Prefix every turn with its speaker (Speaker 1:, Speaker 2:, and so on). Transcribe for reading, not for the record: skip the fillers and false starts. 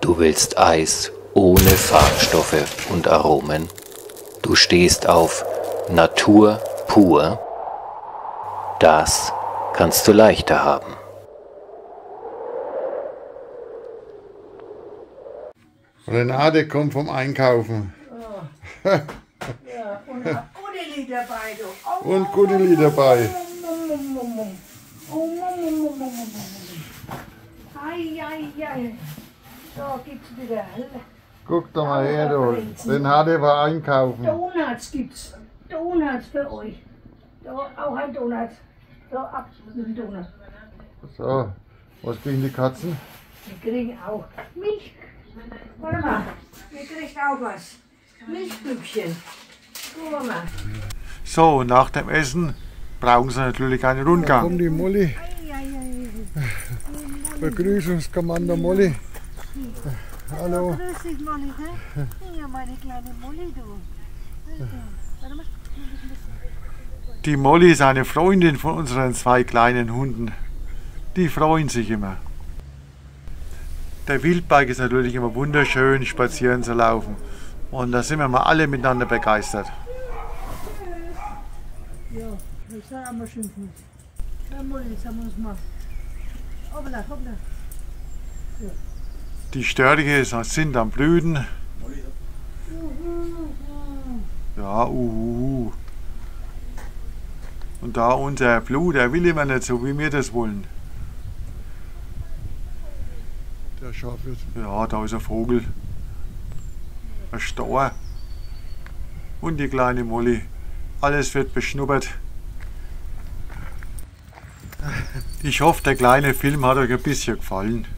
Speaker 1: Du willst Eis ohne Farbstoffe und Aromen. Du stehst auf Natur pur. Das kannst du leichter haben.
Speaker 2: Renate kommt vom Einkaufen.
Speaker 3: Ja, und hat gute Lieder dabei, du.
Speaker 2: Und gute Lieder dabei.
Speaker 3: Ei. Da gibt's wieder.
Speaker 2: Guck doch mal her, du. Renate war einkaufen.
Speaker 3: Donuts gibt's. Donuts für euch. Da auch ein Donut. Da ab mit dem Donut.
Speaker 2: So, was kriegen die Katzen?
Speaker 3: Wir kriegen auch Milch. Warte mal, ihr kriegt auch was. Milchbüchchen. Guck mal.
Speaker 4: So, nach dem Essen brauchen Sie natürlich einen
Speaker 2: Da
Speaker 4: Rundgang.
Speaker 2: kommt die Molly. Begrüßungskommando Molly. Hallo.
Speaker 3: Grüß dich, Molly, hä? Ja, meine kleine Molly, du. Warte mal.
Speaker 4: Die Molly ist eine Freundin von unseren 2 kleinen Hunden. Die freuen sich immer. Der Wildbike ist natürlich immer wunderschön, spazieren zu laufen. Und da sind wir mal alle miteinander begeistert.
Speaker 3: Ja, das haben wir schon. Ja, Molly, jetzt haben wir uns mal. Hoppla.
Speaker 4: Die Störche sind am Blüten. Ja, Und da unser Blue, der will immer nicht so, wie wir das wollen.
Speaker 2: Der Schafwirt.
Speaker 4: Ja, da ist ein Vogel. Ein Star. Und die kleine Molly. Alles wird beschnuppert. Ich hoffe, der kleine Film hat euch ein bisschen gefallen.